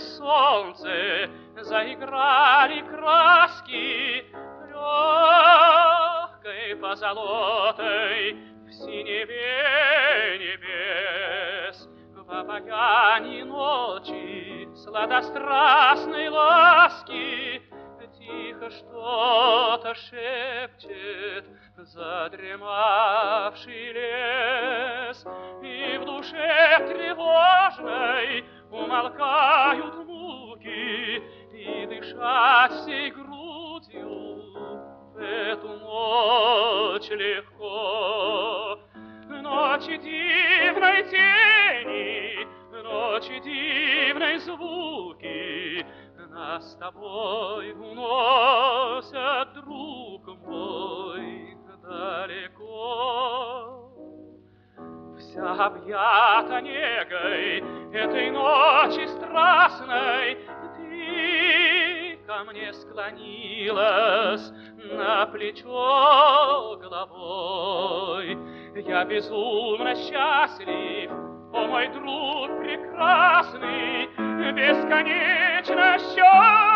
Зажглось солнце, заиграли краски легкой позолотой в синеве небес. В обаянии ночи сладострастной ласки тихо что-то шепчет задремавший лес, и в душе тревожной умолкают муки, и дышать всей грудью в эту ночь легко. Ночи дивной тени, ночи дивной звуки нас с тобой уносят, друг мой, далеко. Вся объята негой этой ночи страстной, ты ко мне склонилась на плечо головой. Я безумно счастлив, о мой друг прекрасный, бесконечно счастлив.